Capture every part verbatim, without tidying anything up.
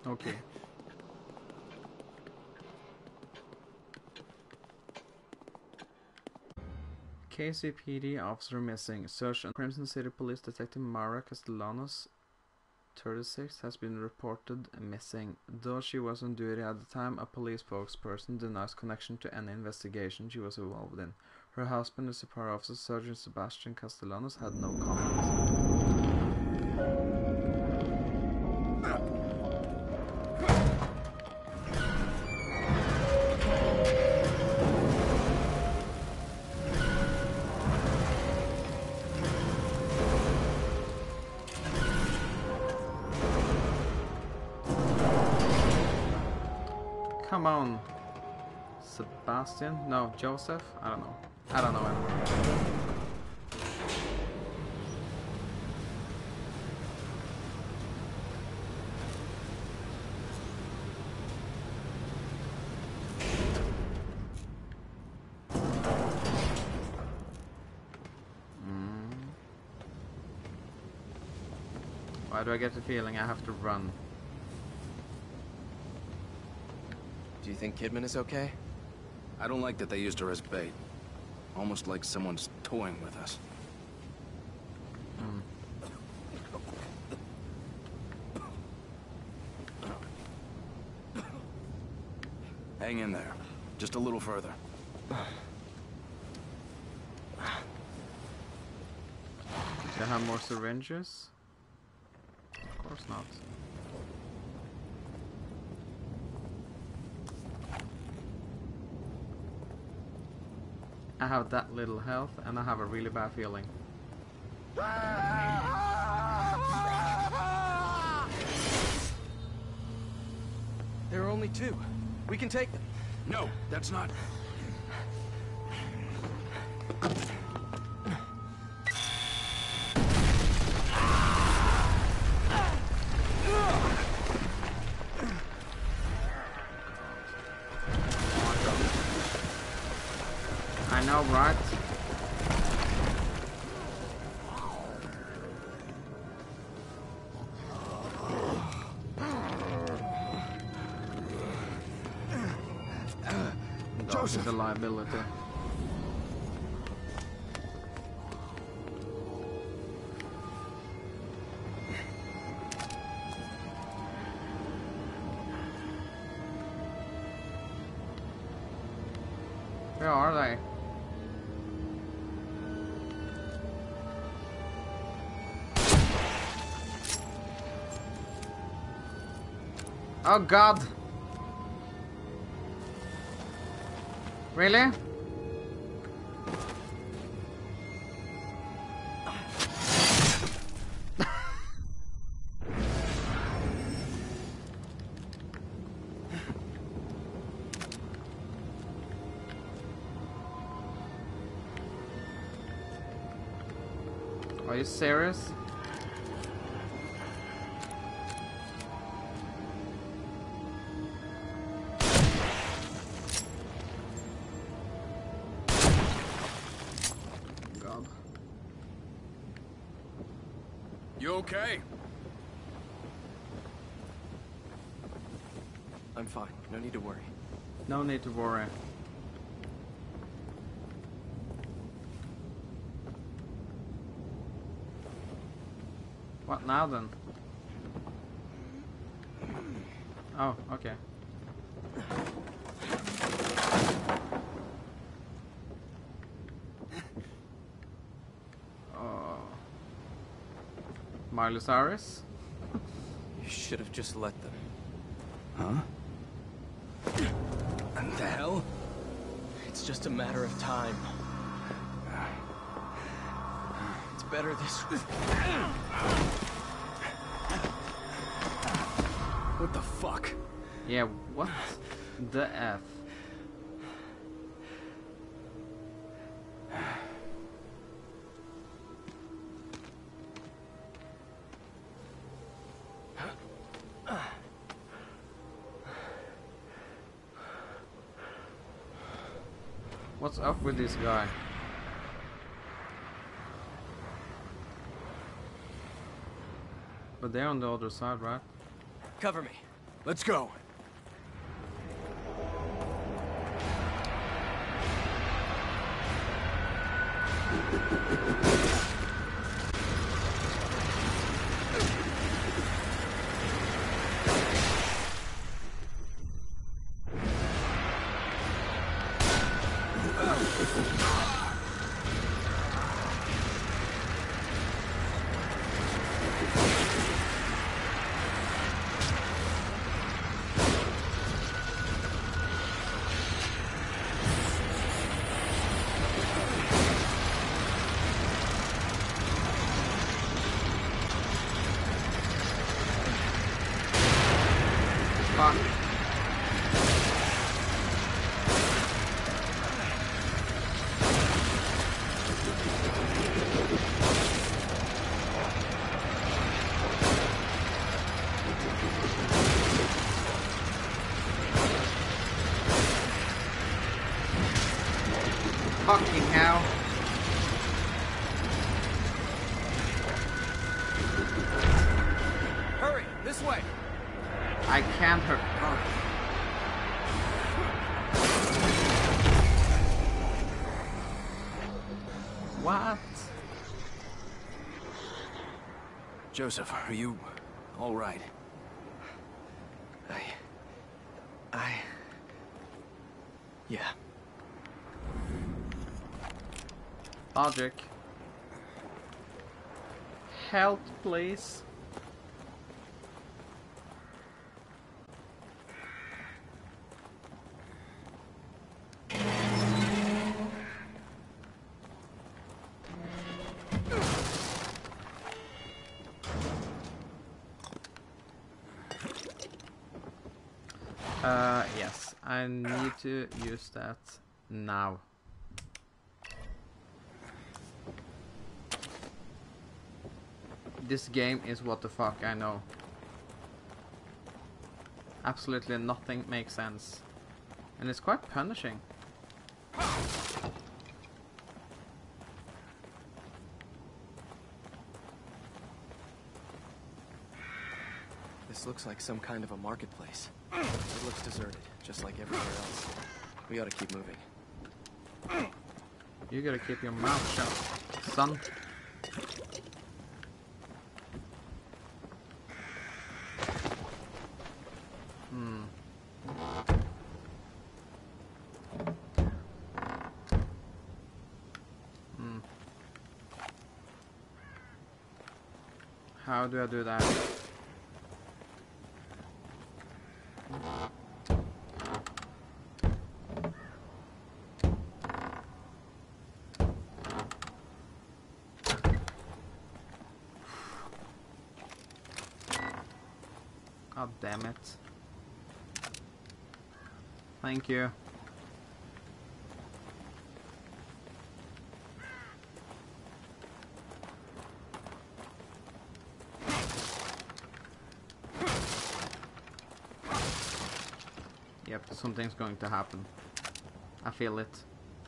Okay. K C P D officer missing. Search on Crimson City Police Detective Mara Castellanos, thirty-six, has been reported missing. Though she was on duty at the time, a police spokesperson denies connection to any investigation she was involved in. Her husband, the Superior Officer Sergeant Sebastian Castellanos, had no comment. Come on, Sebastian? No, Joseph? I don't know. I don't know anymore. Mm. Why do I get the feeling I have to run? Do you think Kidman is okay? I don't like that they used her as bait. Almost like someone's toying with us. Mm. Hang in there. Just a little further. Do I have more syringes? Of course not. I have that little health and I have a really bad feeling. There are only two. We can take them. No, that's not... I know, right? Joseph, the liability. Where are they? Oh God! Really? Are you serious? God. You okay? I'm fine. No need to worry. No need to worry. What now then? Oh, okay. Oh. Miley Cyrus? You should have just let them. Huh? What the hell? It's just a matter of time. It's better this way. What the fuck? Yeah, what the F? What's up with this guy? But they're on the other side, right? Cover me. Let's go. Fuck. Fucking hell. Hurry, this way. I can't hurt. Oh. What? Joseph, are you all right? I... I... Yeah. Logic. Help, please. Uh, yes, I need to use that now. This game is what the fuck, I know. Absolutely nothing makes sense. And it's quite punishing. This looks like some kind of a marketplace. It looks deserted, just like everywhere else. We ought to keep moving. You gotta keep your mouth shut, son. Hmm. Hmm. How do I do that? God damn it. Thank you. Yep, something's going to happen. I feel it.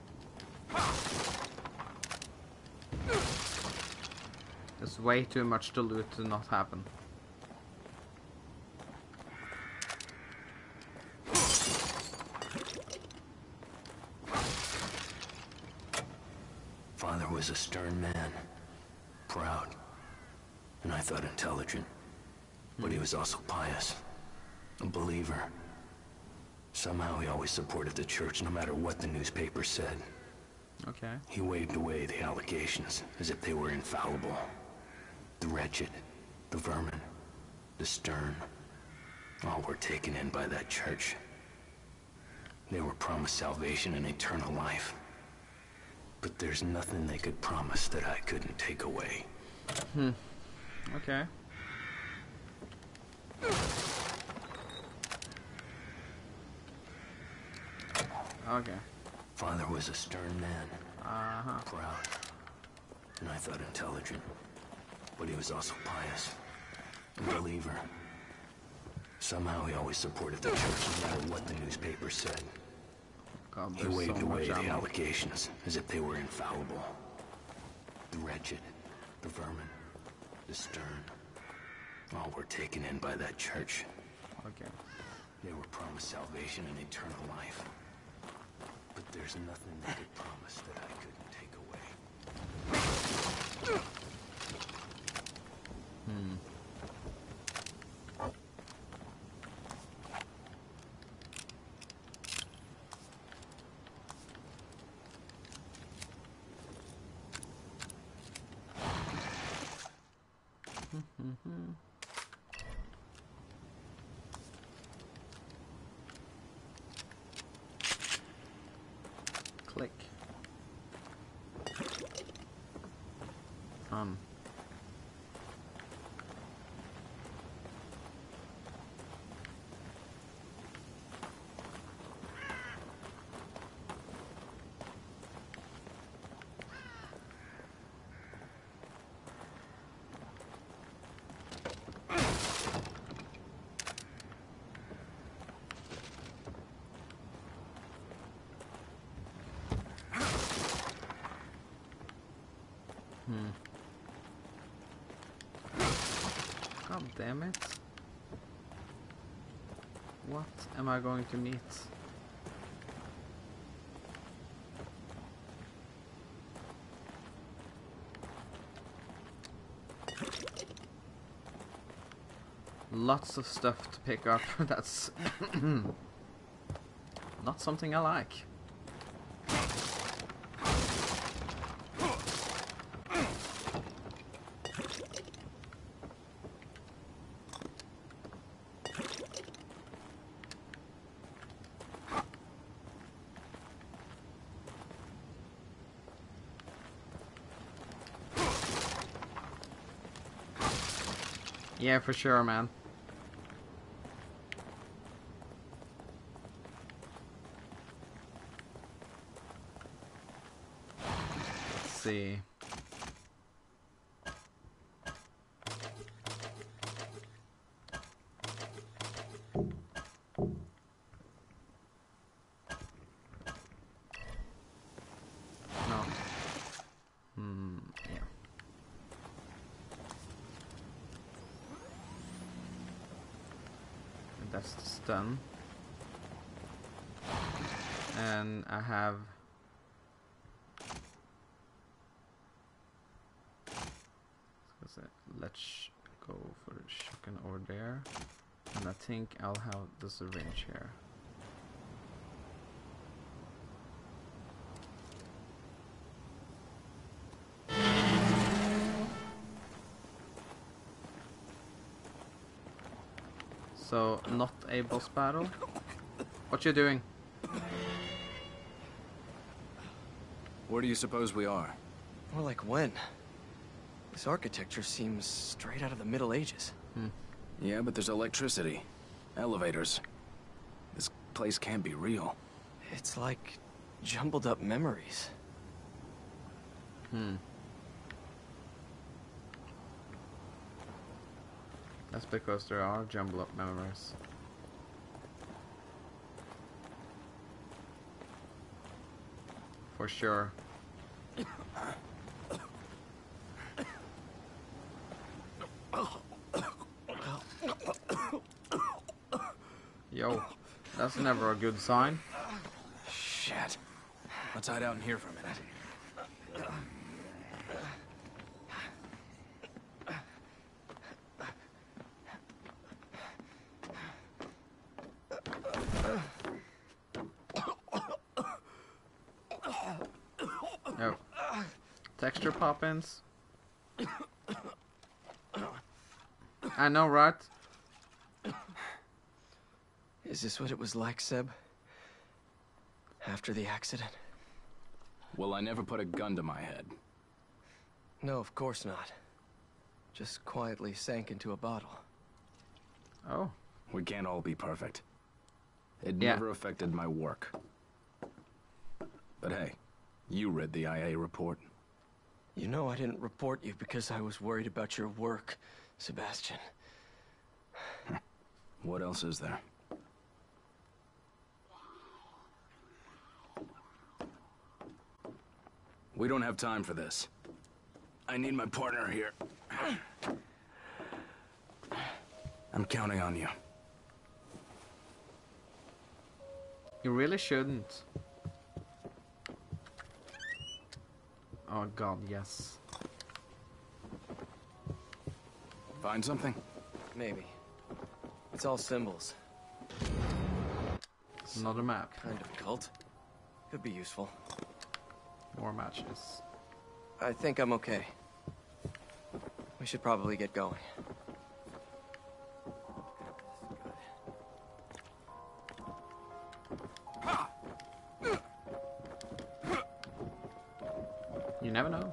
There's way too much to loot to not happen. Father was a stern man, proud, and I thought intelligent. But he was also pious, a believer. Somehow he always supported the church no matter what the newspaper said. Okay. He waved away the allegations as if they were infallible. The wretched, the vermin, the stern, all were taken in by that church. They were promised salvation and eternal life. But there's nothing they could promise that I couldn't take away. Hmm. Okay. Okay. Father was a stern man, Uh-huh. proud, and I thought intelligent. But he was also pious, a believer. Somehow he always supported the church no matter what the newspaper said. God, He there's waved so away much the ammo. allegations as if they were infallible. The wretched, the vermin, the stern, all were taken in by that church. Okay. They were promised salvation and eternal life. But there's nothing they could promise that I couldn't take away. Hmm. Click. Um. Hmm. God damn it. What am I going to meet? Lots of stuff to pick up. That's not something I like. Yeah, for sure, man. Let's see. No. Hmm, yeah. That's the stun. And I have let's go for the shotgun over there. And I think I'll have the syringe here. So, not a boss battle. What you doing? Where do you suppose we are? More like when? This architecture seems straight out of the Middle Ages. Hmm. Yeah, but there's electricity. Elevators. This place can't be real. It's like jumbled up memories. Hmm. That's because there are jumble up memories. For sure. Yo, that's never a good sign. Shit. Let's hide out in here for a minute. Yo. Texture pop-ins. I know, right? Is this what it was like, Seb? After the accident? Well, I never put a gun to my head. No, of course not. Just quietly sank into a bottle. Oh. We can't all be perfect. It Yeah. never affected my work. But hey, you read the I A report. You know I didn't report you because I was worried about your work, Sebastian. What else is there? We don't have time for this. I need my partner here. I'm counting on you. He really shouldn't. Oh god, yes. Find something? Maybe. It's all symbols. Another map. Kind of cult. Could be useful. More matches. I think I'm okay. We should probably get going. You never know.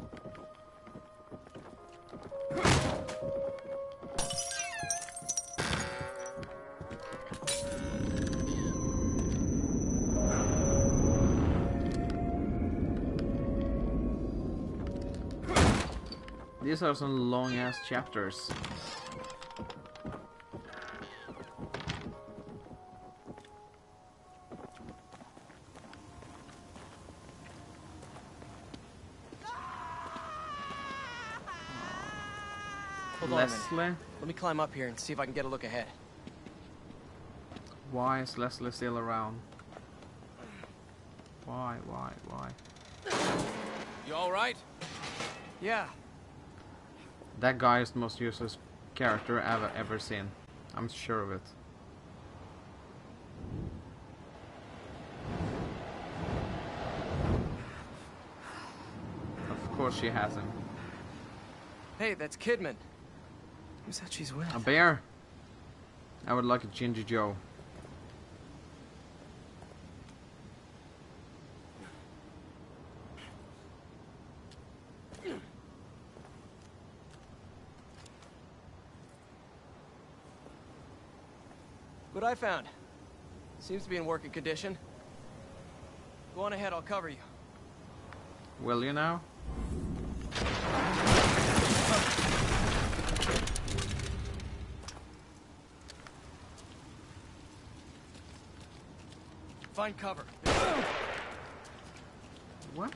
These are some long ass chapters. Hold on a minute. Leslie? Let me climb up here and see if I can get a look ahead. Why is Leslie still around? Why, why, why? You alright? Yeah. That guy is the most useless character I've ever seen. I'm sure of it. Of course she has him. Hey, that's Kidman. Who's that she's with? A bear? I would like a Ginger Joe. What I found. Seems to be in working condition. Go on ahead, I'll cover you. Will you now? Find cover. What?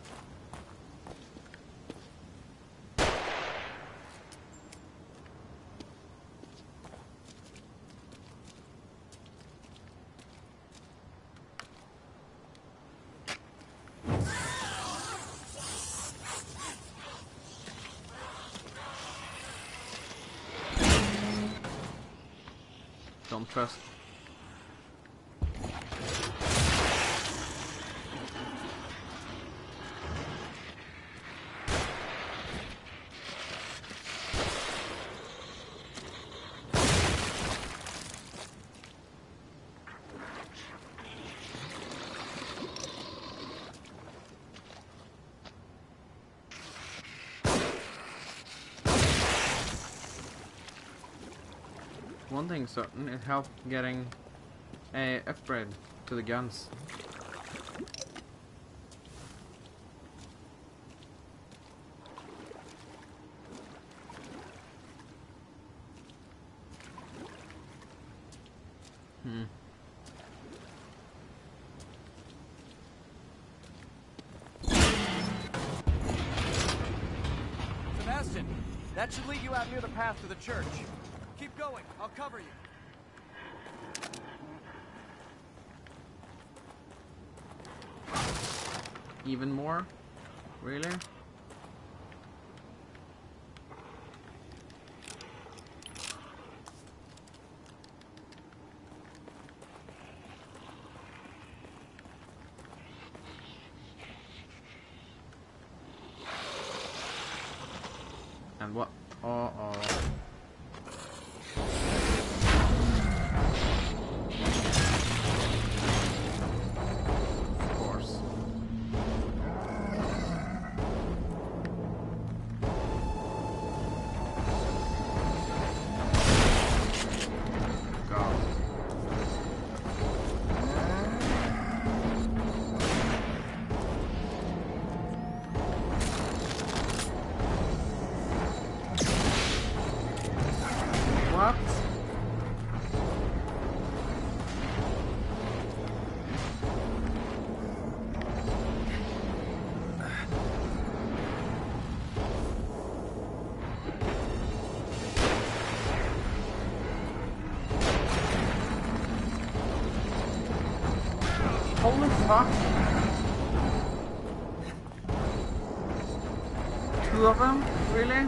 Don't trust. One thing certain, it helped getting a upgrade to the guns. Hmm. Sebastian, that should lead you out near the path to the church. Keep going, I'll cover you. Even more? Really? And what? Oh, oh. Of course. God. What? Holy fuck! Two of them? Really?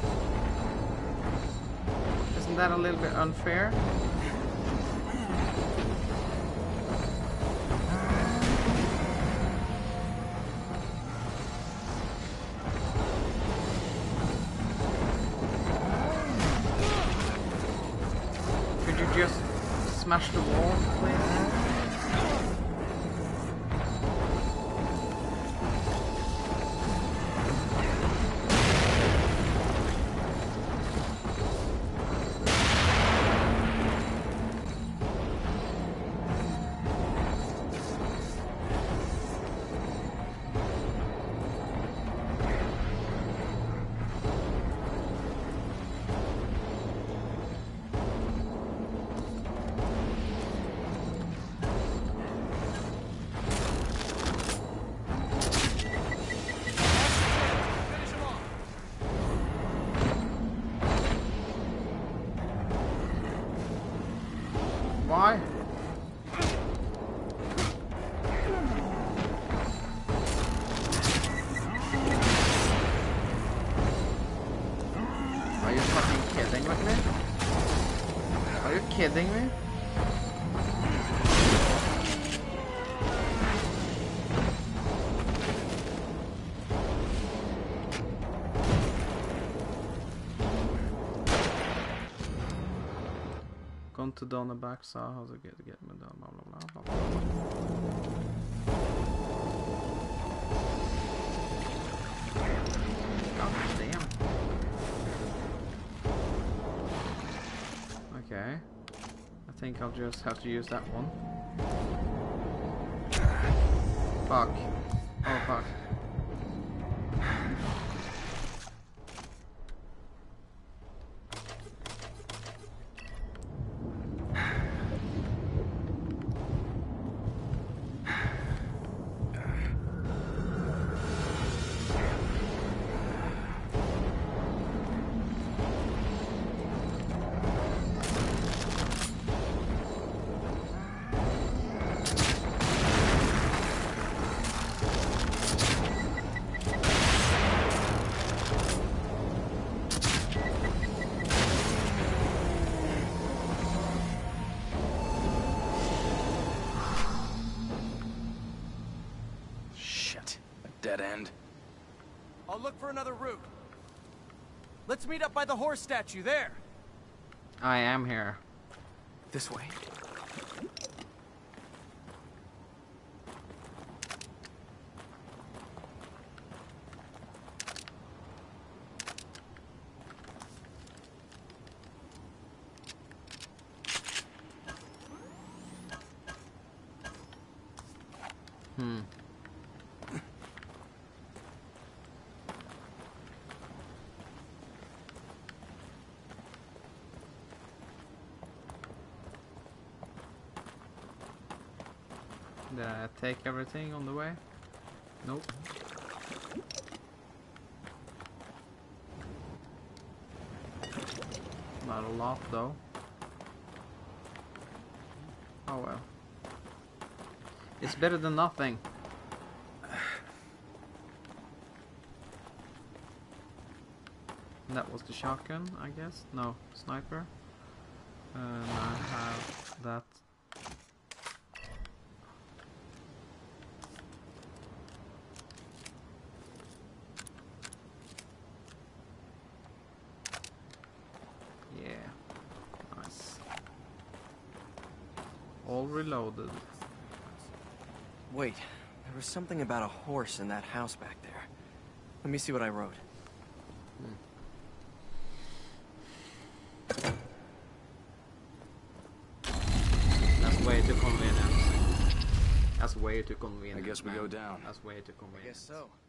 Isn't that a little bit unfair? Could you just smash the wall, please? Why? Are you fucking kidding with me? Are you kidding me? Gone to down the back, saw how to get get me down, blah blah blah blah blah. God damn. Okay. I think I'll just have to use that one. Fuck. Oh fuck. Dead end. I'll look for another route. Let's meet up by the horse statue there. I am here. This way. Hmm. Did I take everything on the way? Nope. Not a lot though. Oh well. It's better than nothing. That was the shotgun, I guess. No, sniper. And I have that. Yeah, nice. All reloaded. Wait, there was something about a horse in that house back there. Let me see what I wrote. That's way too convenient. That's way too convenient. I guess we man. go down. That's way too convenient. I guess so.